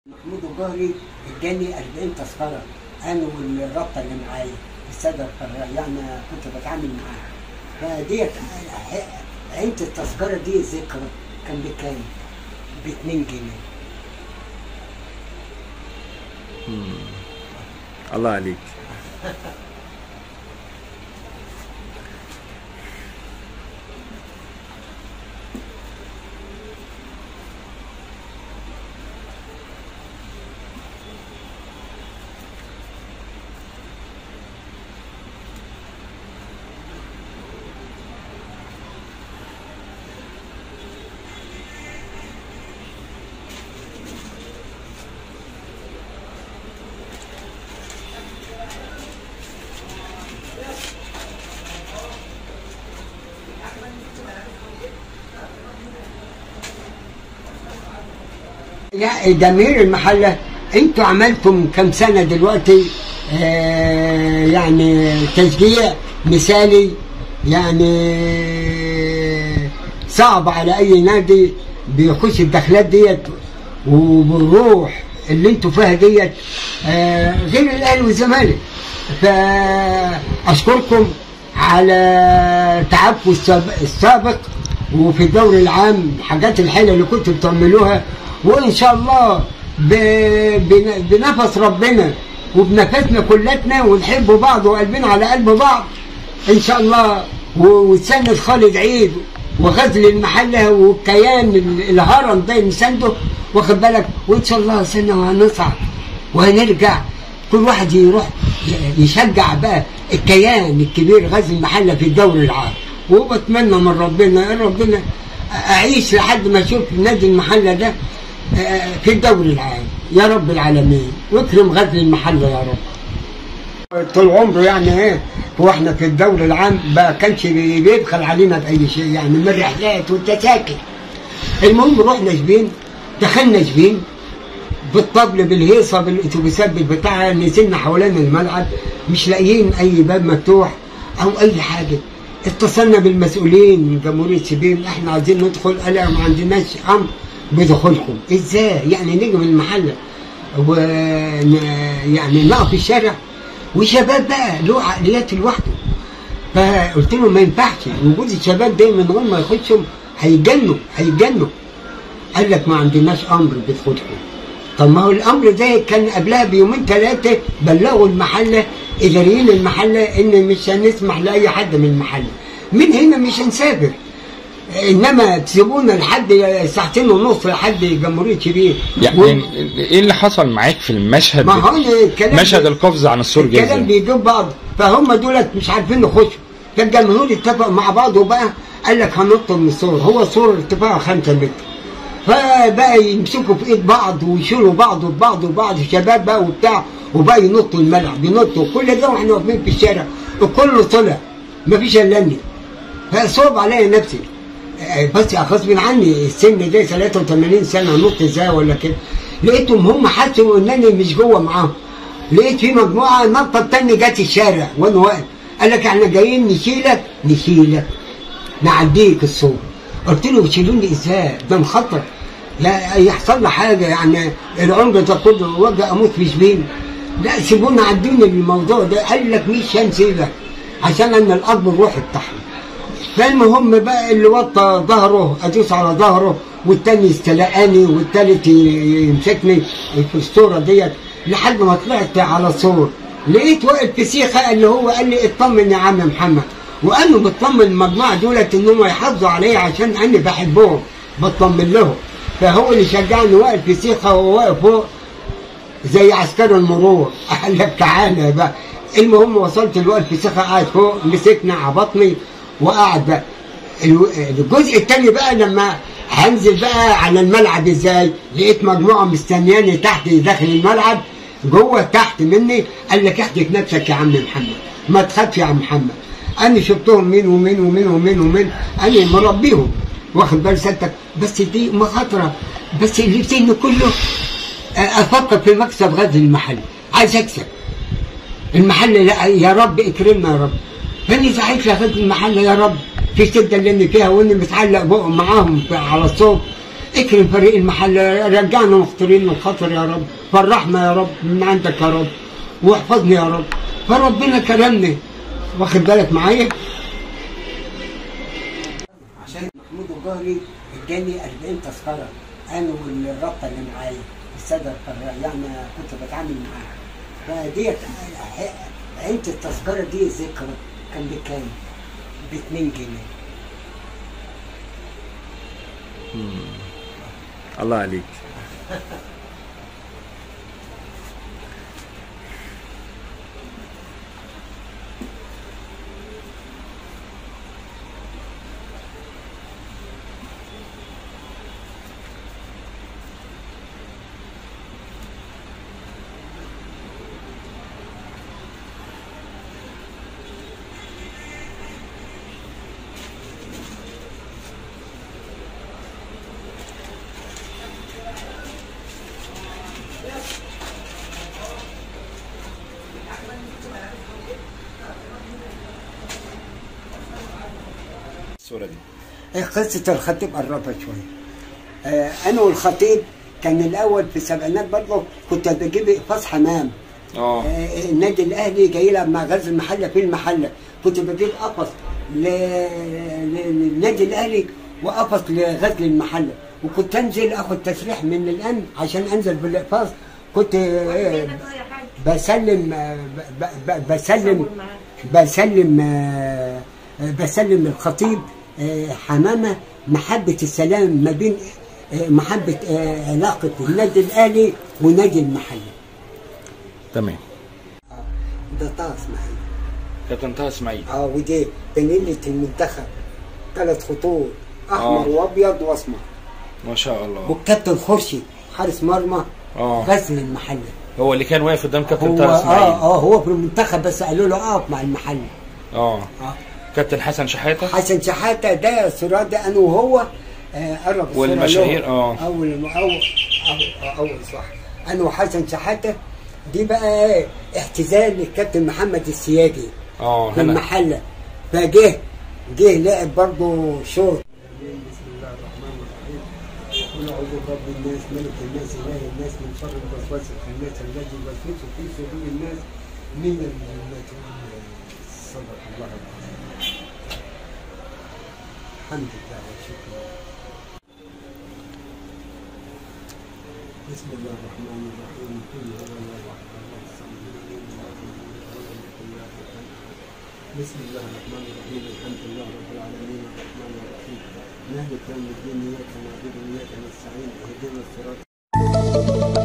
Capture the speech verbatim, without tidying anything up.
محمود الجوهري اداني أربعين تذكره انا والرابطه اللي معايا الساده القراء، يعني كنت بتعامل معاها. فديت قيمه التذكره دي ذكرى كان بكام؟ ب اتنين جنيه. الله عليك. لا جماهير المحله انتوا عملتم كم سنه دلوقتي آه يعني تشجيع مثالي، يعني صعب على اي نادي بيخش الدخلات ديت وبالروح اللي انتوا فيها ديت آه غير الاهلي والزمالك. فاشكركم على تعبكم السابق وفي الدوري العام الحاجات الحلوه اللي كنتوا بتعملوها، وان شاء الله بنفس ربنا وبنفسنا كلتنا ونحب بعض وقلبنا على قلب بعض ان شاء الله، وتسند خالد عيد وغزل المحله والكيان الهرم ده نسنده، واخد بالك، وان شاء الله سنه وهنصعد وهنرجع كل واحد يروح يشجع بقى الكيان الكبير غزل المحله في الدوري العام. وبتمنى من ربنا ربنا اعيش لحد ما اشوف نادي المحله ده في الدوري العام يا رب العالمين، واكرم غزل المحله يا رب. طول عمره يعني ايه هو احنا في الدوري العام ما كانش بيبخل علينا باي شيء، يعني من الرحلات والتذاكر. المهم رحنا شبين، دخلنا شبين بالطبل بالهيصه بالاتوبيسات بالبتاع، نزلنا حوالين الملعب مش لاقيين اي باب مفتوح او اي حاجه. اتصلنا بالمسؤولين من جمهوريه شبين، احنا عايزين ندخل، قالوا ما عندناش امر بدخولكم. ازاي يعني نيجي من المحله و يعني نقف في الشارع؟ وشباب بقى له عقليات لوحده. فقلت لهم ما ينفعش وجود الشباب ده من غير ما يخشوا هيجنوا هيجنوا. قال لك ما عندناش امر بدخولكم. طب ما هو الامر ده كان قبلها بيومين ثلاثه بلغوا المحله اداريين المحله ان مش هنسمح لاي حد من المحله، من هنا مش هنسافر، انما تسيبونا لحد ساعتين ونص لحد جمهوريه شبين. يعني و... ايه اللي حصل معاك في المشهد؟ ما هو الكلام مشهد القفز عن السور جدا الكلام بيجيب بعض، فهم دولت مش عارفين يخشوا، فالجمهور اتفق مع بعض وبقى قال لك هننط من السور، هو سور ارتفاعه خمسة متر، فبقى يمسكوا في ايد بعض ويشيلوا بعض وبعض وبعض شباب بقى وبتاع، وبقى ينطوا الملعب ينطوا كل ده واحنا واقفين في الشارع، وكله طلع مفيش الا اني، فصعب عليا نفسي بس غصب عني السن ده ثلاثة وثمانين سنه نط ازاي ولا كده. لقيتهم هم حسوا انني مش جوه معاهم، لقيت في مجموعه نطه التاني جت الشارع وانا واقف، قال لك احنا جايين نشيلك نشيلك نعديك السور. قلت له بتشيلوني ازاي؟ ده مخطر، لا يحصل لي حاجه يعني العمر ده كله وجه اموت في شبين. لا سيبونا عدوني بالموضوع ده. قال لك مش هنسيبك عشان انا الاب الروح بتاعهم. فالمهم بقى اللي وطى ظهره ادوس على ظهره، والتاني يستلقاني والتالت يمسكني في الصوره ديت لحد ما طلعت على السور. لقيت واقف في سيخه اللي هو قال لي اطمن يا عم محمد، وانا بطمن المجموعه دولت انهم يحافظوا عليا عشان انا بحبهم بطمن لهم. فهو اللي شجعني واقف في سيخه وهو واقف فوق زي عسكري المرور. قال لك تعالى بقى. المهم وصلت الوقت في سيخه قاعد فوق، مسكني عبطني وقعد بقى. الجزء الثاني بقى لما هنزل بقى على الملعب ازاي؟ لقيت مجموعه مستنياني تحت داخل الملعب جوه تحت مني. قال لك احتك نفسك يا عم محمد، ما تخافش يا عم محمد. انا شفتهم مين ومين ومين ومين ومين، انا مربيهم واخد بال سيادتك، بس دي مخاطره، بس اللي في سني كله افكر في مكسب غزل المحل، عايز اكسب المحل. لا يا رب اكرمنا يا رب. فاني سعيت لغزل المحل يا رب في الشده اللي انا فيها، واني متعلق بقى معاهم على الصوت. اكرم فريق المحله، رجعنا مختارين من خطر يا رب، فرحنا يا رب من عندك يا رب، واحفظني يا رب. فربنا كرمني، واخد بالك معايا؟ عشان محمود الجوهري اداني أربعين تذكره، انا والرابطه اللي معايا الساده القراء، يعني كنت بتعامل معاها. فديت عينة التذكره دي ذكرى كان بكام؟ ب اتنين جنيه. الله عليك. الصورة دي قصة الخطيب قربت شوية. آه أنا والخطيب كان الأول في السبعينات برضه كنت بجيب إقفاص حمام. اه النادي الأهلي جاي يلعب مع غزل المحلة في المحلة، كنت بجيب قفص للنادي الأهلي وقفص لغزل المحلة، وكنت أنزل آخد تسريح من الأمن عشان أنزل بالإقفاص. كنت آه بسلم آه بسلم بسلم آه بسلم الخطيب حمامه محبه السلام ما بين محبه علاقه النادي الاهلي ونادي المحله. تمام. ده طه اسماعيل. كابتن طه اسماعيل. اه ودي بنيله المنتخب ثلاث خطوط احمر آه. وابيض واسمر. ما شاء الله. والكابتن خورشيد حارس مرمى اه غزل المحله. هو اللي كان واقف قدام كابتن طه اسماعيل. اه اه هو في المنتخب بس قالوا له اقف مع المحله. اه اه كابتن حسن شحاته. حسن شحاته ده سراد انا وهو آه قرب الصوره والمشاهير اه اول اول اول صح. انا وحسن شحاته دي بقى اعتزال للكابتن محمد السياجي اه في المحله. فجه جه لعب برضه شوط. بسم الله الرحمن الرحيم. قل اعوذ برب الناس ملك الناس اله الناس من شر الوسواس الخناس الذي يوسوس في صدور الناس من الجنة والناس. صدق الله العظيم. الحمد لله والشكر. بسم الله الرحمن الرحيم. قل هو الله احد الله الصمد لم يلد ولم يكن له كفوا احد. بسم الله الرحمن الرحيم. الحمد لله رب العالمين الرحمن الرحيم مالك يوم الدين اياك نعبد واياك نستعين اهدنا الصراط